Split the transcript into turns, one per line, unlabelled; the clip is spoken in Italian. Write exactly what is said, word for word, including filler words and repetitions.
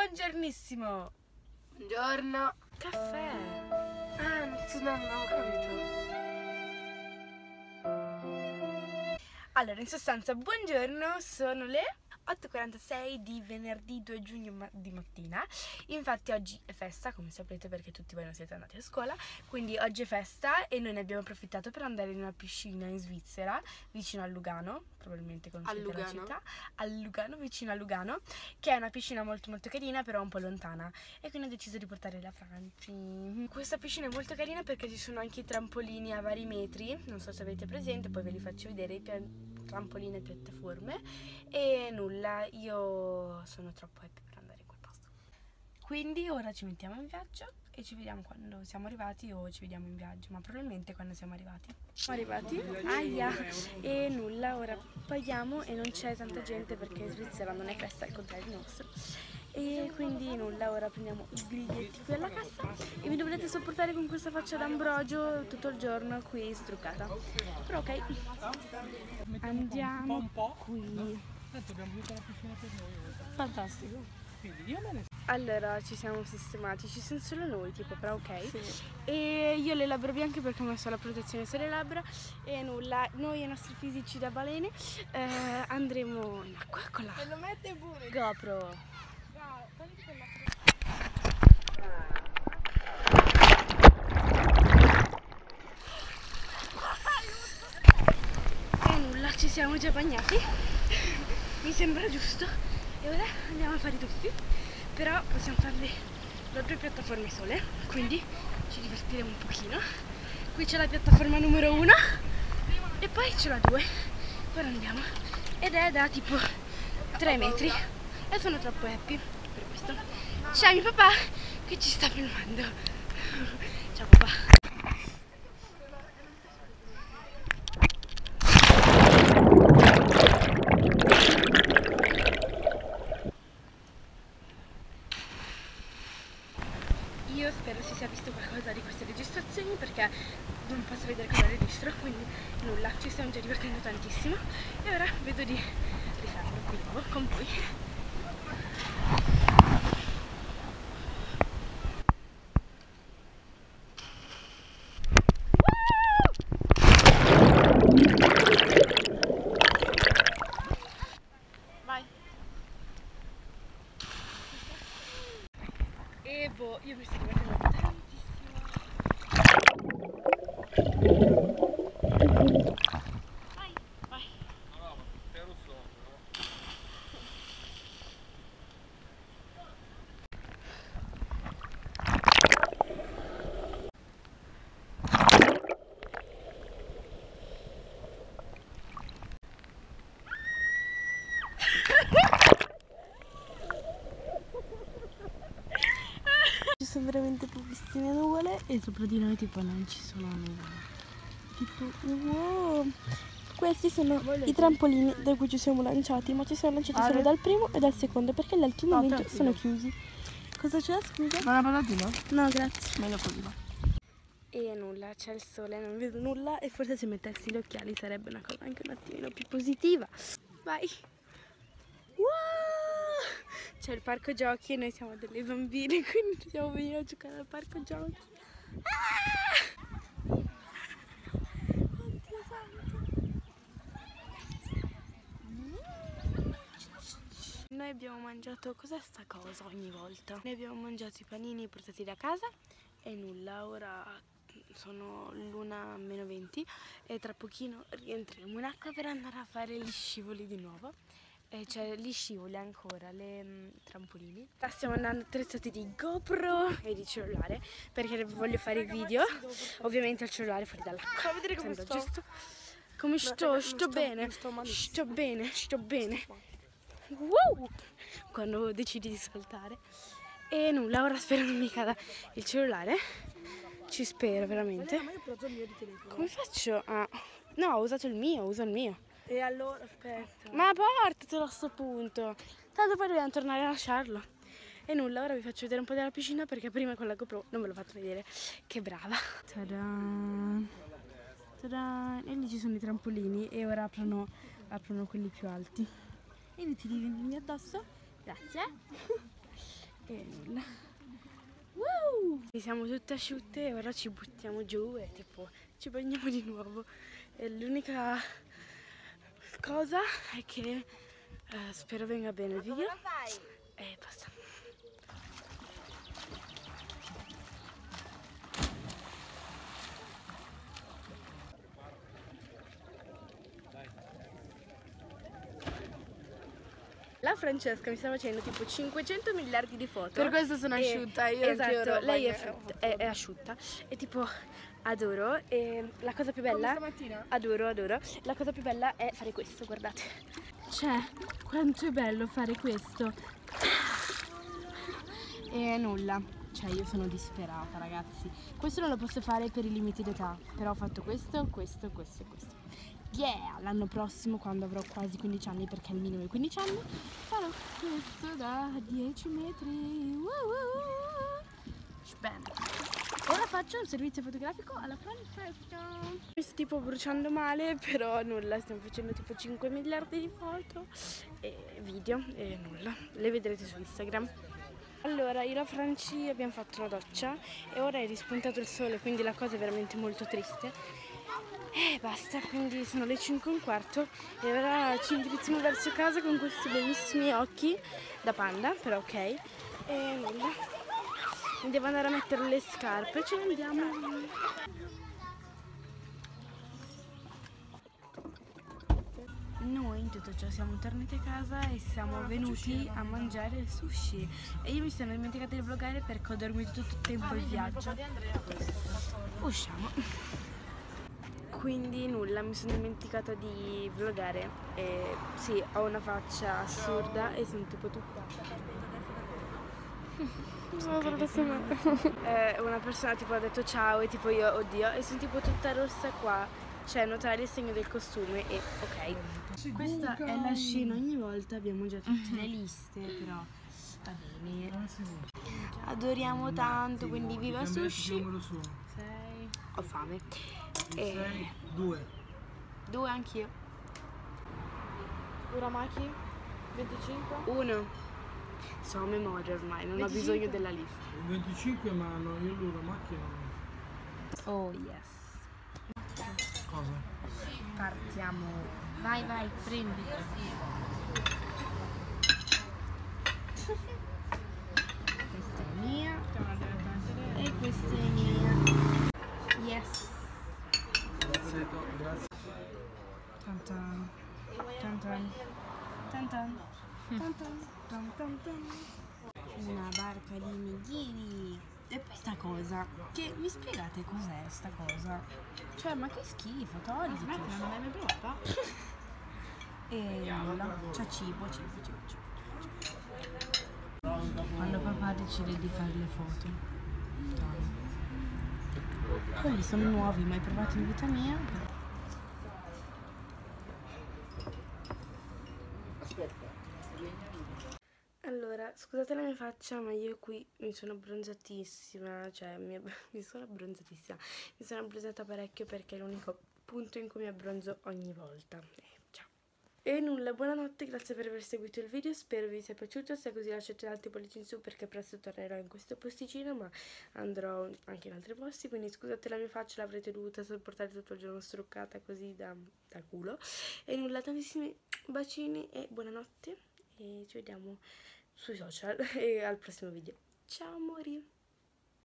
Buongiornissimo.
Buongiorno.
Caffè.
Ah, non avevo capito.
Allora, in sostanza, buongiorno, sono le otto e quarantasei di venerdì due giugno ma di mattina. Infatti oggi è festa, come sapete, perché tutti voi non siete andati a scuola. Quindi oggi è festa e noi ne abbiamo approfittato per andare in una piscina in Svizzera, vicino a Lugano. Probabilmente conoscete
Lugano.
la città. A Lugano, vicino a Lugano, che è una piscina molto molto carina, però un po' lontana. E quindi ho deciso di portare la Franci. Questa piscina è molto carina perché ci sono anche i trampolini a vari metri. Non so se avete presente, poi ve li faccio vedere i pian- trampolini e piattaforme. E nulla, io sono troppo happy per andare in quel posto. Quindi ora ci mettiamo in viaggio e ci vediamo quando siamo arrivati, o ci vediamo in viaggio, ma probabilmente quando siamo arrivati. Siamo arrivati, aia, e nulla, ora paghiamo e non c'è tanta gente perché in Svizzera non è festa, al contrario nostro. E quindi nulla, ora prendiamo i biglietti qui alla cassa e mi dovrete sopportare con questa faccia d'ambrogio tutto il giorno qui struccata. Però ok, andiamo qui.
Abbiamo avuto la piscina per noi.
Fantastico.
Quindi io me ne...
Allora ci siamo sistemati, ci sono solo noi tipo, però ok.
Sì.
E io le labbra bianche perché ho messo la protezione sulle labbra e nulla, noi e i nostri fisici da balene eh, andremo in acqua con la
Me lo mette pure.
GoPro. E nulla, ci siamo già bagnati, mi sembra giusto, e ora andiamo a fare i tuffi, però possiamo farli da due piattaforme sole, quindi ci divertiremo un pochino. Qui c'è la piattaforma numero uno e poi c'è la due, ora andiamo, ed è da tipo tre metri e sono troppo happy per questo. C'è mio papà che ci sta filmando. Ciao papà. Io spero si sia visto qualcosa di queste registrazioni perché non posso vedere cosa registro, quindi nulla, ci stiamo già divertendo tantissimo e ora vedo di rifarlo qui nuovo con voi. Vai! E boh, io mi sto divertendo tantissimo. Vai, vai.
No, ma sei rosso,
Ci sono veramente pochissime nuvole e sopra di noi tipo non ci sono nuvole. Tipo wow! Questi sono i trampolini da cui ci siamo lanciati, ma ci siamo lanciati solo dal primo e dal secondo perché gli altri al momento sono chiusi. Cosa c'è, scusa?
Ma la patatina?
No, grazie.
Meglio così, va.
E nulla, c'è il sole, non vedo nulla e forse se mettessi gli occhiali sarebbe una cosa anche un attimino più positiva. Vai! Wow! C'è il parco giochi e noi siamo delle bambine, quindi dobbiamo venire a giocare al parco giochi. Ah! Oddio santo! Noi abbiamo mangiato, cos'è sta cosa ogni volta? Noi abbiamo mangiato i panini portati da casa e nulla, ora sono l'una meno venti e tra pochino rientriamo in acqua per andare a fare gli scivoli di nuovo. E c'è gli scivoli ancora, le mh, trampolini. Stiamo andando attrezzati di GoPro e di cellulare perché voglio fare i video, ovviamente al cellulare fuori dall'acqua.
Fa vedere come
Sembra
sto.
giusto? Come sto?
raga,
Sto,
non sto-
bene,
non sto malissimo.
sto bene, sto bene. Wow! Quando decidi di saltare. E nulla, ora spero non mi cada il cellulare. Ci spero veramente.
Ma io ho preso il mio di telefono.
Come faccio a... No, ho usato il mio, uso il mio.
E allora, aspetta.
Ma portatelo a sto punto. Tanto poi dobbiamo tornare a lasciarlo. E nulla, ora vi faccio vedere un po' della piscina perché prima con la GoPro non ve l'ho fatto vedere. Che brava. Ta-da! Ta-da! E lì ci sono i trampolini e ora aprono, aprono quelli più alti. E vi ti diventini addosso. Grazie. E nulla. Woo! Siamo tutte asciutte e ora ci buttiamo giù e tipo ci bagniamo di nuovo. E l'unica cosa è che eh, spero venga bene il video. E basta. La Francesca mi sta facendo tipo cinquecento miliardi di foto.
Per questo sono
e,
asciutta, io
esatto, lei è,
bagno-
frutta- è, è asciutta e tipo adoro. E la cosa più bella,
stamattina?
adoro, adoro. La cosa più bella è fare questo, guardate. Cioè, quanto è bello fare questo. E nulla, cioè io sono disperata, ragazzi. Questo non lo posso fare per i limiti d'età, però ho fatto questo, questo, questo e questo. Yeah, l'anno prossimo quando avrò quasi quindici anni, perché il minimo è quindici anni, farò questo da dieci metri. Uh-uh. Bene. Ora faccio un servizio fotografico alla Francesca. Mi sto tipo bruciando male, però nulla, stiamo facendo tipo cinque miliardi di foto e video e nulla. Le vedrete su Instagram. Allora, io e la Franci abbiamo fatto una doccia e ora è rispuntato il sole, quindi la cosa è veramente molto triste. E basta, quindi sono le cinque e un quarto e ora ci indirizziamo verso casa con questi bellissimi occhi da panda, però ok. E nulla. Mi devo andare a mettere le scarpe e ce ne andiamo. Noi in tutto ciò siamo tornati a casa e siamo venuti a mangiare il sushi. E io mi sono dimenticata di vloggare perché ho dormito tutto il tempo il viaggio. Usciamo. Quindi nulla, mi sono dimenticata di vloggare. E sì, ho una faccia assurda e sono tipo tutta. eh, una persona tipo ha detto ciao e tipo io oddio e sono tipo tutta rossa qua. Cioè notare il segno del costume e ok. Questa è la scena, ogni volta abbiamo già tutte le liste, però va bene. Adoriamo tanto, quindi viva sushi. sei. Ho fame. E...
Due.
Due anch'io.
Uramaki? venticinque?
Uno. So a memoria ormai, non ho bisogno della lista.
venticinque ma no, io l'ora macchina non...
Oh yes.
Cosa?
Partiamo. Vai, vai, prendi. Questa è mia. E questa è mia. Yes.
Grazie, grazie.
Tantan. Tantan. Tantan. Tantan. Tantan. Una barca di nigiri. E poi sta cosa, che mi spiegate cos'è sta cosa? Cioè, ma che schifo, togliti.
Non l'hai mai provata?
E nulla, c'è cibo, cibo, cibo, cibo. Quando papà decide di fare le foto. No. Quelli sono nuovi, mai provati in vita mia. Allora, scusate la mia faccia, ma io qui mi sono abbronzatissima, cioè mi, mi sono abbronzatissima, mi sono abbronzata parecchio perché è l'unico punto in cui mi abbronzo ogni volta. Eh, ciao. E nulla, buonanotte, grazie per aver seguito il video, spero vi sia piaciuto, se è così lasciate altri pollici in su perché presto tornerò in questo posticino, ma andrò anche in altri posti, quindi scusate la mia faccia, l'avrete dovuta sopportare tutto il giorno struccata così da, da culo. E nulla, tantissimi bacini e buonanotte e ci vediamo sui social e al prossimo video. Ciao amori!